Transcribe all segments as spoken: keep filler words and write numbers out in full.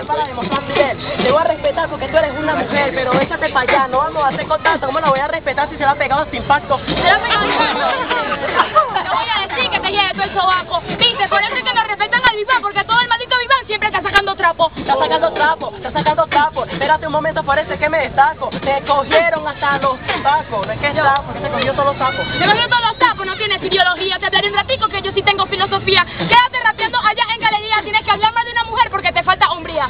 es para demostrar nivel. Te voy a respetar porque tú eres una mujer, pero échate para allá, no vamos a hacer contacto. ¿Cómo la voy a respetar si se la ha pegado sin impacto? ¡Se la ha pegado sin impacto! Te voy a decir que te lleve todo el sobaco. Viste, por eso es que no respetan al Viván, porque todo el maldito Viván siempre está sacando trapo. Está sacando trapo, está sacando trapo. Espérate un momento, parece que me destaco. Te cogieron hasta los tacos. No es que es trapo, que te cogió todos los sapos. Te cogió todos los sapos, no tienes ideología. Te hablaré un ratico que yo sí tengo filosofía. Quédate rapeando allá en galería. Tienes que hablar más de una mujer porque te falta hombría.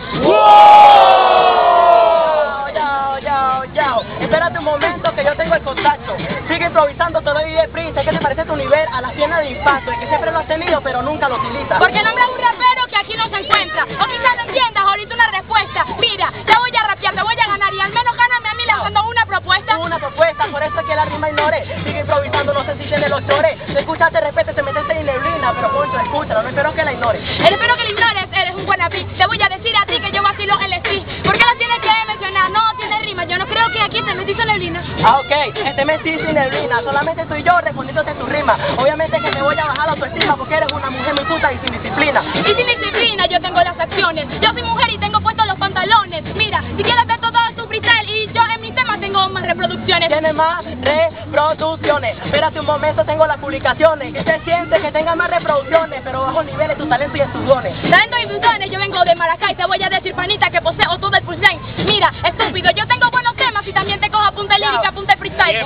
Yao, yao, yao. Espérate un momento que yo tengo el contacto. Sigue improvisando, te doy de prisa. ¿Qué te parece tu nivel a la tienda de impacto? Es que siempre lo has tenido, pero nunca lo utilizas. Porque nombra un rapero que aquí no se encuentra. O quizás no entiendas ahorita una respuesta. Mira, te voy a rapear, te voy a ganar y al menos gáname a mí lanzando una propuesta. Una propuesta, por eso es que la rima ignore. Sigue improvisando, no sé si tiene los chores. Te escuchas, te repete, te metes en neblina, pero Poncho, escúchalo, no espero que la ignores. Espero que la ignores, eres un wannabe. Te voy a decir a ti que yo vacilo el street. ¿Por qué la tienes que mencionar? No tiene rima, yo no creo que aquí te metiste en neblina. Ah, ok, este metí sin neblina, solamente soy yo respondiéndote tu rima. Obviamente que te voy a bajar la autoestima porque eres una mujer muy puta y sin disciplina. Y sin disciplina yo tengo las acciones. Yo soy mujer y tengo puestos los pantalones. Mira, si quieres ver todo tu freestyle y yo en mi tema tengo más reproducciones. Tienes más reproducciones. Espérate un momento, tengo las publicaciones. Que se siente que tenga más reproducciones, pero bajo niveles tu talento y tus dones. Talento y tus dones, yo vengo de Maracay. Te voy a decir, panita, que poseo todo el pulsén. Mira, estúpido, yo tengo buenos temas y también te cojo apunte lírica, apunte freestyle.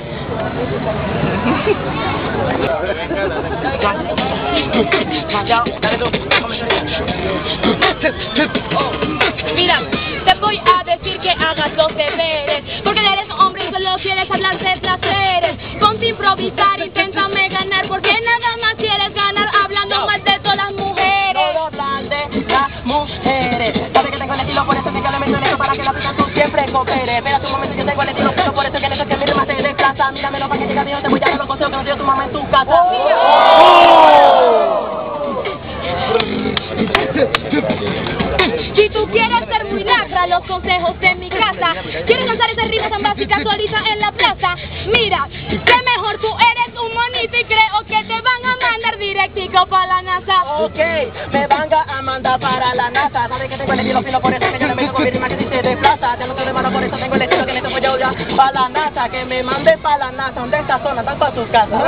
Mira, te voy a decir que hagas los deberes, porque eres hombre y solo quieres hablar de placeres. Ponte a improvisar, inténtame ganar, porque nada más quieres ganar hablando mal de todas las mujeres. No hablan de las mujeres. Sabes que tengo el estilo, por eso es que le meto esto para que la pica tú siempre coopere. Espera un momento, yo tengo el estilo, pero por eso es que necesito que mi rima se desplaza. Míramelo para que llegue a mí, no te voy a dar los consejos que nos dio tu mamá en tu casa. Si tú quieres ser muy lacra, los consejos de mi casa. ¿Quieres lanzar esas rimas tan básicas ahorita en la plaza? Mira, que mejor tú eres un monito y creo que te van a mandar directico para la NASA. Ok, me van a mandar para la NASA. Sabes que tengo el estilo fino, por eso es que yo le meto con mi rima que dice desplaza. Ya no te demano, por eso tengo el estilo que le tengo yo ya para la NASA. Que me mande para la NASA, donde esta zona, están para sus casas.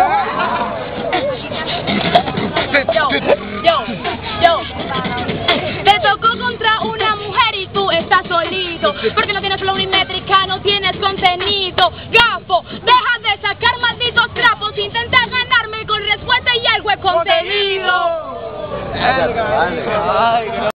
Yo, yo, yo. Te tocó contra una mujer y tú estás solito, porque no tienes flow ni métrica, no tienes contenido. Gafo, deja de sacar malditos trapos, intenta ganarme con respuesta y algo de contenido.